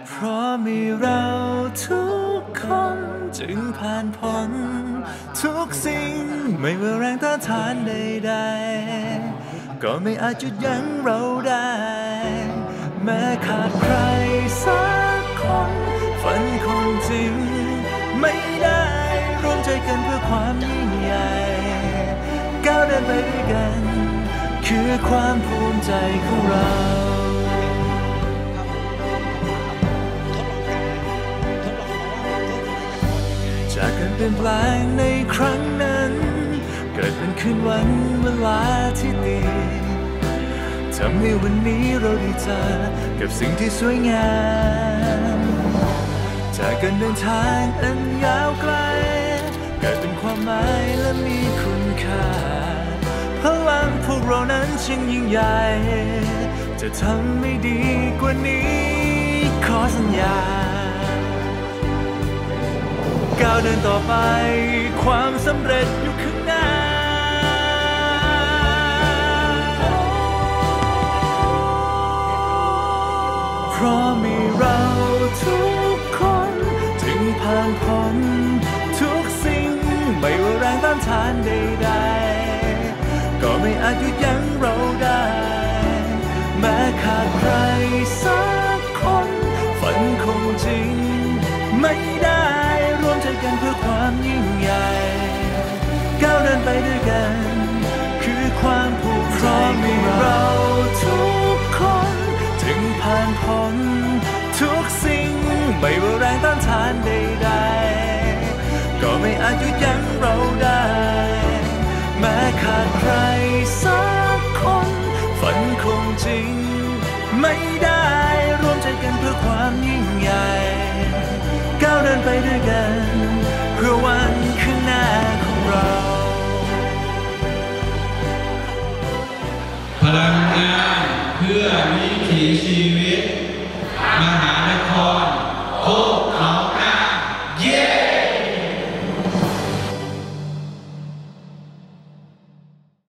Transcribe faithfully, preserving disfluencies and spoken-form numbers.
เพราะมีเราทุกคนจึงผ่านพ้นทุกสิ่งไม่ว่าแรงต้านทานใดๆก็ไม่อาจหยุดยั้งเราได้แม้ขาดใครสักคนฝันคงจริงไม่ได้รวมใจกันเพื่อความยิ่งใหญ่ก้าวเดินไปด้วยกันคือความภูมิใจของเราจากการเปลี่ยนแปลงในครั้งนั้นเกิดเป็นคืนวันเวลาที่ดีทำให้วันนี้เราได้เจอกับสิ่งที่สวยงามจากการเดินทางอันยาวไกลเกิดเป็นความหมายและมีคุณค่าพลังพวกเรานั้นช่างยิ่งใหญ่จะทำให้ดีกว่านี้ขอสัญญาก้าวเดินต่อไปความสำเร็จอยู่ข้างหน้าเพราะมีเราทุกคนจึงผ่านพ้นทุกสิ่งไม่ว่าแรงต้านทานใดๆก็ไม่อาจหยุดยั้งเราได้แม้ขาดใครสักคนฝันคงจริงไม่ได้รวมใจกันเพื่อความยิ่งใหญ่ก้าวเดินไปด้วยกันคือความภูมิใจมีเราทุกคนจึงผ่านพ้นทุกสิ่งไม่ว่าแรงต้านทานใดๆก็ไม่อาจหยุดยั้งเราได้แม้ขาดใครสักคนฝันคงจริงไม่ได้รวมใจกันเพื่อความยิ่งใหญ่ก้าวเดินไปด้วยกันเพื่อวันข้างหน้าของเราพลังงานเพื่อวิถีชีวิต